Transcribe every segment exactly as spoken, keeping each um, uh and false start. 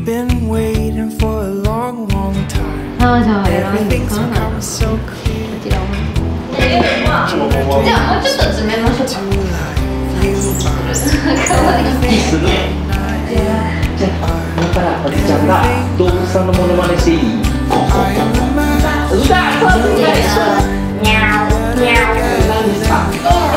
been waiting for a long, long time. ああ、じゃあ偉いん Everything's かな。 become so clear. こちらも。じゃあもうちょっと詰めましょうか。 To life, you かわいい。 する。じゃあ今からあずちゃんが動物さんのモノマネしていい？ are. I am the man. 歌そうそうにゃおにゃお何ですか？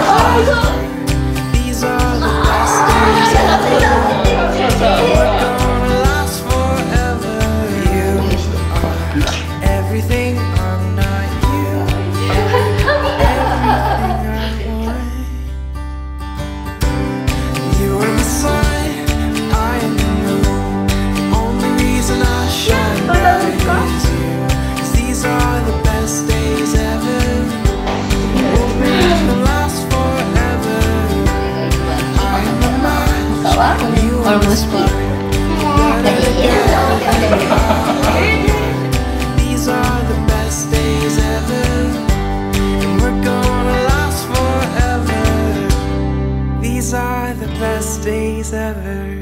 These are the best days ever. We're gonna last forever. You are everything I'm not. You are everything I want. You are the sun, I am the moon. The only reason I shine bright is you. 'Cause these are the best days ever. We'll make them last forever. I am the man, you are the spark. These are the best days ever, and we're gonna last forever. These are the best days ever.